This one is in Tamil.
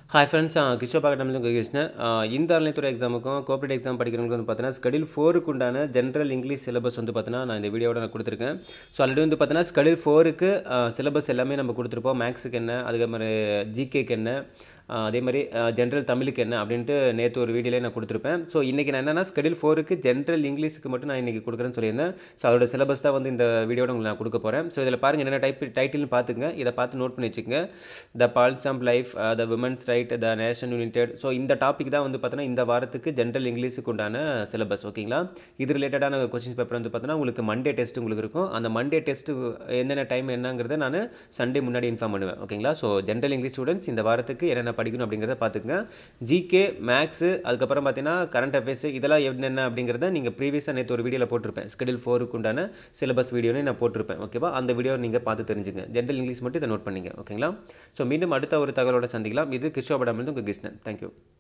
Hi friends, கிஷோப் அகாடமியில் கிருஷ்ணன். இந்த அறநிலையத்துறை எக்ஸாமுக்கும் கோஆப்ரேட்டிவ் எக்ஸாம் படிக்கிறவங்களுக்கு வந்து பார்த்தீங்கன்னா ஸ்கெடியூல் 4க்கு உண்டான ஜென்ரல் இங்கிலீஷ் சிலபஸ் வந்து பார்த்தீங்கன்னா நான் இந்த வீடியோட நான் கொடுத்துருக்கேன். ஸோ ஆல்ரெடி வந்து பார்த்தீங்கன்னா ஸ்கெடியூல் 4க்கு சிலபஸ் எல்லாமே நம்ம கொடுத்துருப்போம். மேக்ஸுக்கு என்ன, அதுக்கு மாதிரி ஜிகேக்கு என்ன, அதே மாதிரி ஜென்ரல் தமிழுக்கு என்ன அப்படின்ட்டு நேற்று ஒரு வீடியோலேயே நான் கொடுத்துருப்பேன். ஸோ இன்றைக்கி நான் என்னென்னா ஸ்கெடியூல் 4க்கு ஜென்ரல் இங்கிலீஷுக்கு மட்டும் நான் இன்றைக்கி கொடுக்குறேன்னு சொல்லியிருந்தேன். ஸோ அதோட சிலபஸ் தான் வந்து இந்த வீடியோட உங்களுக்கு நான் கொடுக்க போகிறேன். ஸோ இதில் பாருங்கள் என்னென்ன டைட்டில்னு பார்த்துங்க. இதை பார்த்து நோட் பண்ணி வச்சுக்கோங்க. The falls of life, the women's right, the nation united. So இந்த டாபிக் தான் வந்து பார்த்தீங்கன்னா இந்த வாரத்துக்கு ஜென்ரல் இங்கிலீஷுக்கு உண்டான சிலபஸ். ஓகேங்களா? இது ரிலேட்டடான கொஸ்டின்ஸ் பேப்பர் வந்து பார்த்தீங்கன்னா உங்களுக்கு மண்டே டெஸ்ட் உங்களுக்கு இருக்கும். அந்த மண்டே டெஸ்ட்டு என்னென்ன டைம் என்னங்கிறத நான் சண்டே முன்னாடி இன்ஃபார்ம் பண்ணுவேன். ஓகேங்களா? ஸோ ஜென்ரல் இங்கிலீஷ் ஸ்டூடெண்ட்ஸ் இந்த வாரத்துக்கு என்னென்ன படிக்கணும் அப்படிங்கிறத பார்த்துங்க. ஜிகே, மேக்ஸு, அதுக்கப்புறம் பார்த்தீங்கன்னா கரண்ட் அஃபேர்ஸ் இதெல்லாம் என்னென்ன அப்படிங்கிறத நீங்கள் ப்ரீவியஸாக நேற்று ஒரு வீடியோவில் போட்டிருப்பேன். ஸ்கெடியூல் 4க்கு உண்டான சிலபஸ் வீடியோன்னு நான் போட்டிருப்பேன். ஓகேவா? அந்த வீடியோ நீங்கள் பார்த்து தெரிஞ்சுங்க. ஜென்ரல் இங்கிலீஷ் மட்டும் இதை நோட் பண்ணிங்க. ஓகேங்களா? ஸோ மீண்டும் அடுத்த ஒரு தகவலோட சந்திக்கலாம். இது கிஷோப் அகாடமியில் உங்கள் கிருஷ்ணன். தேங்க்யூ.